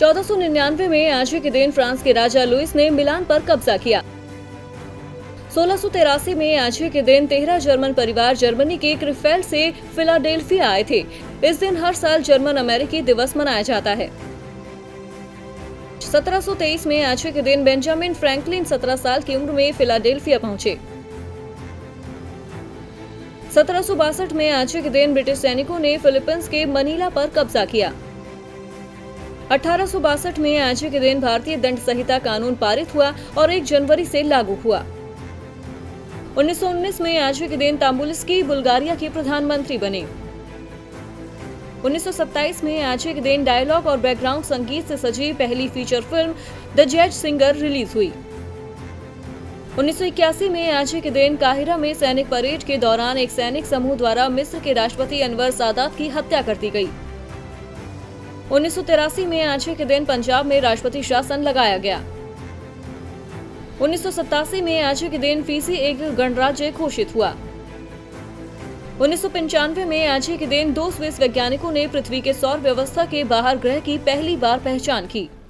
1499 में आज ही के दिन फ्रांस के राजा लुइस ने मिलान पर कब्जा किया। 1683 में आज ही के दिन 13 जर्मन परिवार जर्मनी के क्रीफेल्ड से फिलाडेल्फिया आए थे। इस दिन हर साल जर्मन अमेरिकी दिवस मनाया जाता है। 1723 में आज के दिन बेंजामिन फ्रैंकलिन 17 साल की उम्र में फिलाडेल्फिया पहुंचे। 1762 में आज के दिन ब्रिटिश सैनिकों ने फिलीपींस के मनीला पर कब्जा किया। 1862 में आज के दिन भारतीय दंड संहिता कानून पारित हुआ और 1 जनवरी से लागू हुआ। 1919 में आज के दिन तांबुलिस्की बुल्गारिया के प्रधानमंत्री बने। 1927 में आज के दिन डायलॉग और बैकग्राउंड संगीत से सजी पहली feature film The Jazz Singer release हुई। 1981 में आज के दिन काहिरा में सैनिक परेड के दौरान एक सैनिक समूह द्वारा मिस्र के राष्ट्रपति अनवर सादात की हत्या कर दी गई। 1983 में आज के दिन पंजाब में राष्ट्रपति शासन लगाया गया। 1987 में आज के दिन फिजी एक गणराज्य घोषित हुआ। 1995 में आज के दिन 2 स्विस वैज्ञानिकों ने पृथ्वी के सौर व्यवस्था के बाहर ग्रह की पहली बार पहचान की।